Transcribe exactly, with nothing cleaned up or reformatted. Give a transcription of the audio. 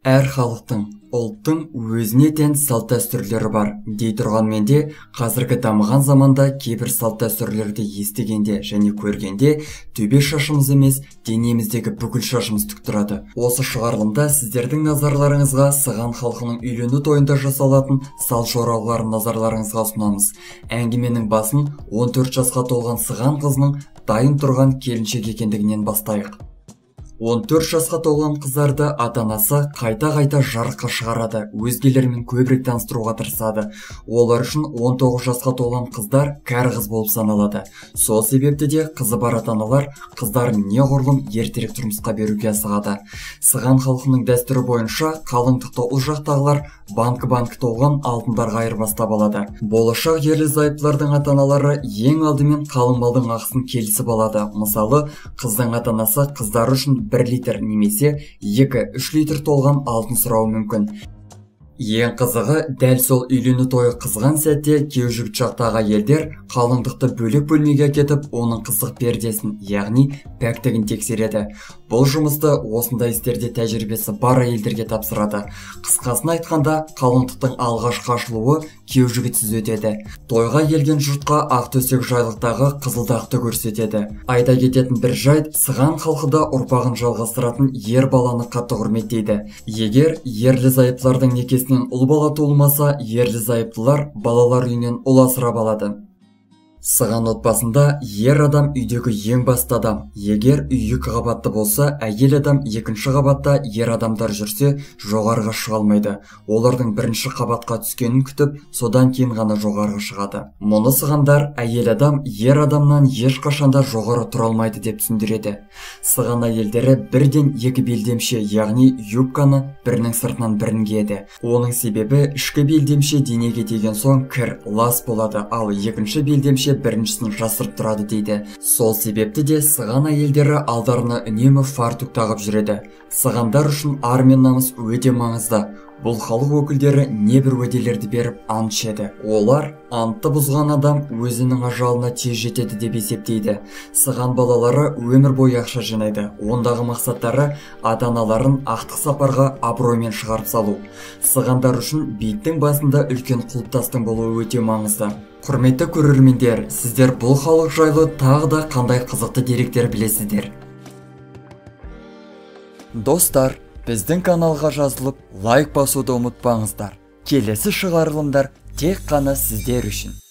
Әр халықтың, ұлттың өзіне тән салт дәстүрлері бар дей тұрғанмен де, қазіргі дамыған заманда кейбір салт дәстүрлерді естігенде және көргенде төбе шашымыз емес, денеміздегі бүкіл шашымыз тік тұрады. Осы шығарылымда сіздердің назарларыңызға сыған халқының үйлену тойында жасалатын салт жоралғыларын назарларыңызға ұсынамыз. Әңгіменің басын он төрт жасқа толған сыған қызының дайын тұрған келіншек екендігінен бастайық. он төрт жасқа толған қыздарды ата-анасы қайта-қайта жарыққа шығарады, өзгелермен көбірек таныстыруға тырысады. Олар үшін он тоғыз жасқа толған қыздар кәрі қыз болып саналады. Сол себепті де қызы бар ата-аналар қыздарын неғұрлым ертерек тұрмысқа беруге асығады. Сыған халқының дәстүрі бойынша қалыңдықты ұл жақтағылар банк-банк толған алтындарға айырбастап алады. Болашақ ерлі-зайыптылардың ата-аналары ең алдымен қалың малдың ақысын келісіп алады. Мысалы, қыздың ата-анасы қыздары үшін бір литр немесе екі-үш литр толған алтын сұрауы мүмкін. Ең қызығы, дәл сол үйлену тойы қызған сәтте күйеу жігіт жақтағы әйелдер қалыңдықты бөлек бөлмеге кетіп, оның қызық пердесін, яғни пәктігін тексереді. Бұл жұмысты осындай істерде тәжірибесі бар әйелдерге тапсырады. Қысқасын айтқанда, қалыңдықтың алғашқы ашылуы күйеу жігітсіз өтеді. Тойға келген жұртқа ақтөсек жайлықтағы қызылдақты көрсетеді. Айта кететін бір жайт, сыған халқыда ұрпағын жалғастыратын ер баланы қатты құрметтейді. Егер ерлі-зайыптылардың некесінен ұл бала туылмаса, ерлі-зайыптылар балалар үйінен ұл асырап алады. Сыған отбасында ер адам үйдегі ең басты адам. Егер үй екі қабатты болса, әйел адам екінші қабатта, ер адамдар жүрсе, жоғарыға шыға алмайды. Олардың бірінші қабатқа түскенін күтіп, содан кейін ғана жоғарыға шығады. Мұны сығандар әйел адам ер адамнан ешқашанда жоғары тұра алмайды деп түсіндіреді. Сыған әйелдері бірден екі белдемше, яғни юбканы бірінің сыртынан бірін киеді. Оның себебі ішкі белдемше денеге тиген соң кір, лас болады, ал екінші белдемше біріншісін жасырып тұрады дейді. Сол себепті де сыған әйелдері алдарына үнемі фартук тағып жүреді. Сығандар үшін ар мен намыс өте маңызды. Бұл халық өкілдері небір уәделерді беріп ант ішеді. Олар антты бұзған адам өзінің ажалына тез жетеді деп есептейді. Сыған балалары өмір бойы ақша жинайды. Ондағы мақсаттары ата-аналарын ақтық сапарға абыроймен шығарып салу. Сығандар үшін бейіттің басында үлкен құлыптастың болуы өте маңызды. Құрметті көрермендер, сіздер бұл халық жайлы тағы да қандай қызықты деректер білесіздер? Достар, біздің каналға жазылып, лайк басуды ұмытпаңыздар. Келесі шығарылымдар тек қана сіздер үшін.